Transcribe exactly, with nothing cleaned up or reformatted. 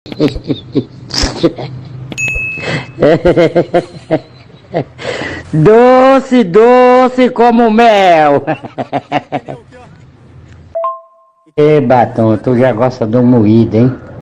Doce, doce como mel. Ê, Batom, tu já gosta do moído, hein?